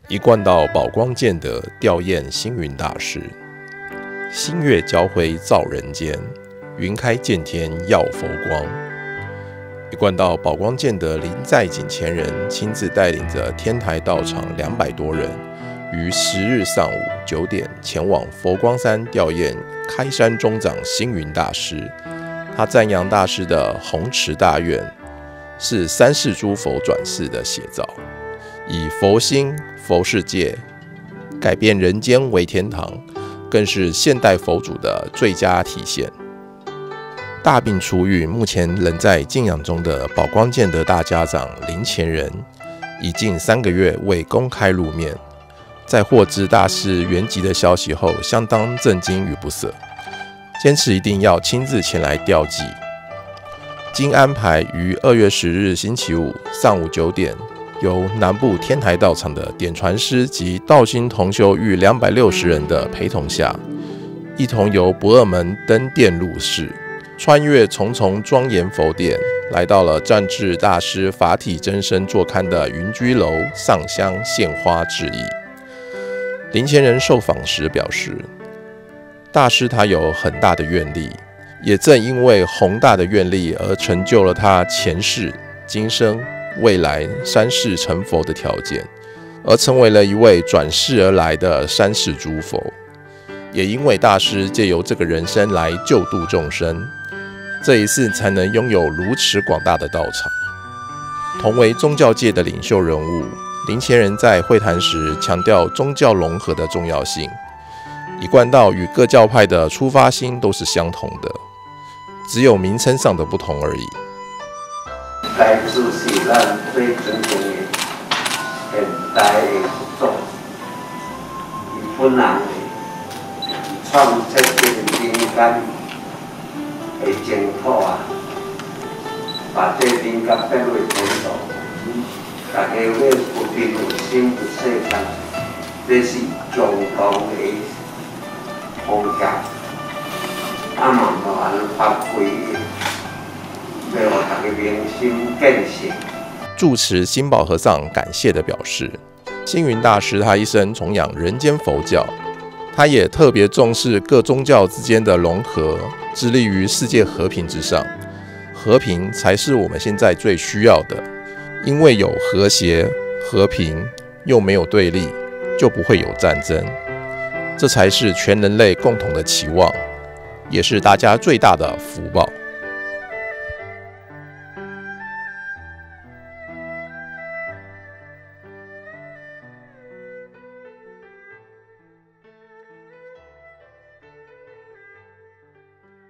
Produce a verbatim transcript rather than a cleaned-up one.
一贯道宝光见德，吊唁星云大师。星月交辉照人间，云开见天耀佛光。一贯道宝光见德林在景前人亲自带领着天台道场两百多人，于十日上午九点前往佛光山吊唁开山宗长星云大师。他赞扬大师的弘持大愿是三世诸佛转世的写照，以佛心佛世界改变人间为天堂，更是现代佛祖的最佳体现。大病初愈，目前仍在静养中的宝光见德大家长林前人，已近三个月未公开露面。在获知大师圆寂的消息后，相当震惊与不舍，坚持一定要亲自前来吊祭。经安排于二月十日星期五上午九点，由南部天台道场的典传师及道心同修逾两百六十人的陪同下，一同由不二门登殿入室，穿越重重庄严佛殿，来到了占至大师法体真身坐龛的云居楼，上香献花致意。林前人受访时表示，大师他有很大的愿力，也正因为宏大的愿力而成就了他前世、今生、未来三世成佛的条件，而成为了一位转世而来的三世诸佛。也因为大师借由这个人生来救度众生，这一世才能拥有如此广大的道场。同为宗教界的领袖人物，林前人在会谈时强调宗教融合的重要性。一贯道与各教派的出发心都是相同的，只有名称上的不同而已。 该次是咱最尊敬的现代的佛祖，伊本人创设这个民间的净土啊，把这民间变为天道，大家要不平有心有世间，这是共同的方向。啊嘛无安发挥，要互大家明心见性。 住持心保和尚感谢地表示，星云大师他一生崇仰人间佛教，他也特别重视各宗教之间的融合，致力于世界和平之上。和平才是我们现在最需要的，因为有和谐、和平，又没有对立，就不会有战争。这才是全人类共同的期望，也是大家最大的福报。